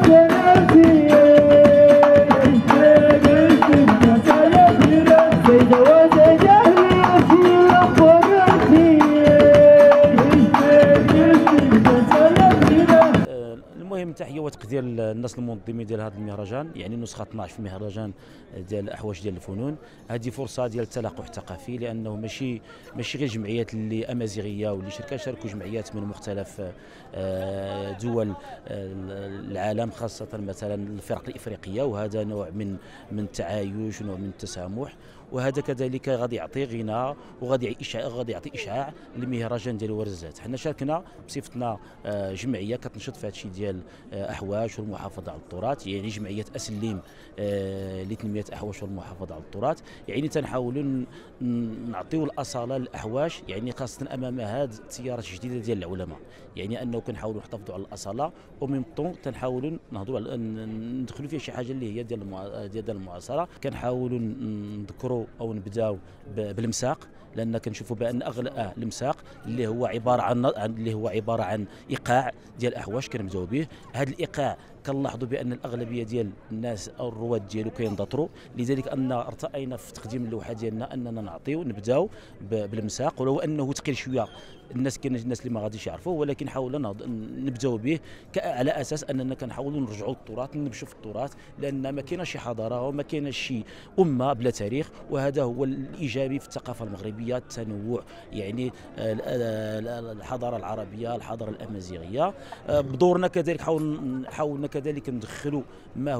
المهم تحيه وتقدير الناس المنظمين ديال هذا المهرجان، يعني النسخه 12 في المهرجان ديال احواش ديال الفنون. هذه فرصه ديال التلاقح الثقافي، لانه ماشي غير جمعيات اللي امازيغيه واللي شاركوا جمعيات من مختلف دول العالم، خاصه مثلا الفرق الافريقيه، وهذا نوع من التعايش ونوع من التسامح، وهذا كذلك غادي يعطي غناء وغادي يعطي اشعاع للمهرجان ديال ورزات. حنا شاركنا بصفتنا جمعيه كتنشط في هذا الشيء ديال احواش والمحافظه على التراث، يعني جمعيه اسليم لتنميه احواش والمحافظه على التراث. يعني تنحاولوا نعطيو الاصاله للاحواش، يعني خاصه امام هذه التيارات الجديده ديال العلماء، يعني انه كنحاولوا نحافظوا على الاصاله ومن طون تنحاولوا نهضروا ندخلوا فيها شي حاجه اللي هي ديال المعاصره. كنحاولوا نذكروا او نبداو بالمساق، لان كنشوفوا بان اغلب المساق اللي هو عباره عن ايقاع ديال الاحواش كنبداو به. هذا الايقاع كنلاحظوا بان الاغلبيه ديال الناس او الرواد ديالو كينضطروا، لذلك ان ارتأينا في تقديم اللوحه ديالنا اننا نبداو بالمساق، ولو انه ثقيل شويه الناس اللي ما غاديش يعرفوه، ولكن حاولنا نبداو به على اساس اننا كنحاولوا نرجعوا للتراث، نمشوا في التراث، لان ما كايناش شي حضاره وما كايناش شي امه بلا تاريخ، وهذا هو الايجابي في الثقافه المغربيه، التنوع، يعني الحضاره العربيه، الحضاره الامازيغيه. بدورنا كذلك حاولنا كذلك ندخلوا ما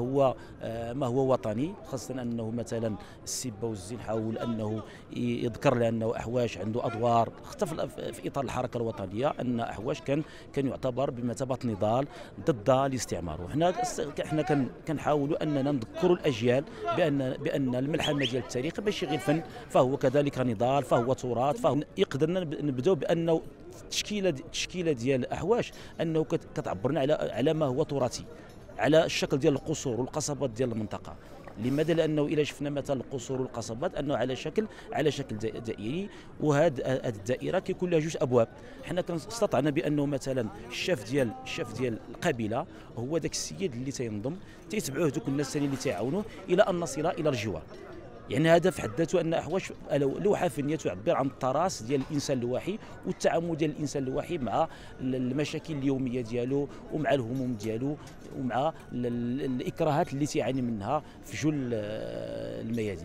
هو وطني، خاصه انه مثلا السبه والزين حاول انه يذكر لانه احواش عنده ادوار حتى في اطار الحركه الوطنيه، ان احواش كان يعتبر بمثابه نضال ضد الاستعمار. وحنا كنحاولوا اننا نذكروا الاجيال بان الملحمه ديال التاريخ ماشي غير فن، فهو كذلك نضال، فهو تراث، فهو يقدرنا نبداو بانه التشكيله ديال الاحواش انه كتعبرنا على ما هو تراثي، على الشكل ديال القصور والقصبات ديال المنطقه. لماذا؟ لانه الى شفنا مثلا القصور والقصبات انه على شكل دائري، وهذه الدائره كيكون لها جوج ابواب. حنا استطعنا بانه مثلا الشاف ديال القبيله هو ذاك السيد اللي تينضم، تيتبعوه ذوك الناس الثانيين اللي تيعاونوه الى ان نصل الى الجوار. يعني هذا في حد ذاته ان احواش لوحه فنيه تعبر عن التراث ديال الانسان اللوحي والتعامل ديال الانسان اللوحي مع المشاكل اليوميه ديالو، ومع الهموم ديالو، ومع الاكراهات اللي تيعاني منها في جل الميادين.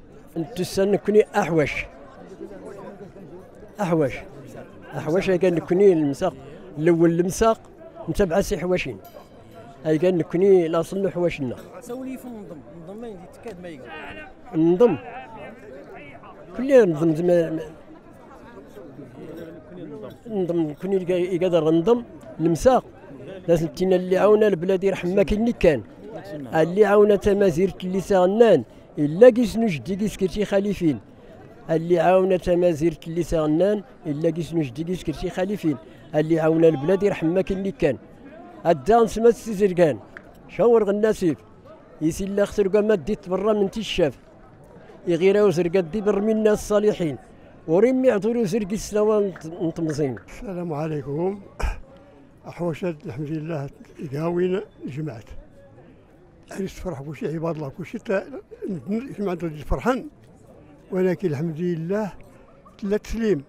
تسنكني احواش كان نكوني المساق الاول، المساق نتبع سي حواشين، هاي كان نكوني لاصل حواشنا سولي في نضم ما يتكاد ما يقدر نضم كلنا نضم كوني يقدر نضم المساق. لازم تينا اللي عاونا البلاد يرحم ما كاين كان اللي عاونا تمازير اللي سغنان الا كيسنو جدي كيسكرتي خليفين، اللي عاونا تمازير اللي سغنان الا كيسنو جدي كيسكرتي خليفين، اللي عاونا البلاد يرحم ما كاين كان. الدان سمات السيزركان شاور غناسيف يسي الله خسر ما ديت برا من تيشاف يغيروا زرقا دي بر منا الصالحين ورمي عطولو زرقي السلاوان نطمزين. السلام عليكم. أحوشات الحمد لله قاوين جمعت عريس فرح كلشي عباد الله كلشي جمعت فرحان، ولكن الحمد لله ثلاث تسليم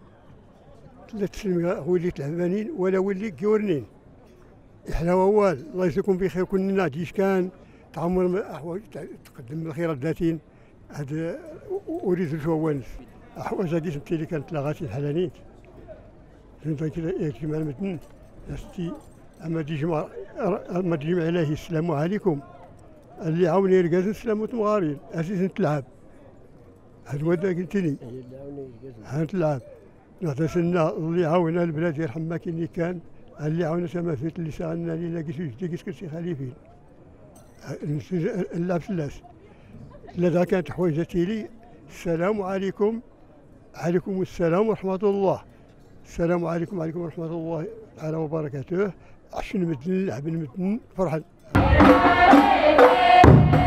وليت العبانين ولا ولي كيورنين إحنا ووال. الله يجزيكم بخير كلنا جيش كان تعمر أحواج تقدم الخيرات ذاتين هذا أريد الجوانس أحواج هذه سمتي اللي كانت لاغاتي الحلانيت زنت كذا يجمع المدن نستي أما تجمع عليه السلام عليكم اللي عاوني يرقاز السلام وتمغارين أساسا تلعب هذا هو ذاك قلتلي هاد تلعب نعتسنا اللي عاونا البلاد يرحم ما كاين كان اللي عاونا تماثيل اللي سالنا لي لاقي جدي كسكسي خليفين اللعب سلاس لذا كانت حويجتي لي. السلام عليكم. عليكم السلام ورحمة الله. السلام عليكم ورحمة الله تعالى وبركاته. عشان المدن لعب المدن فرحان.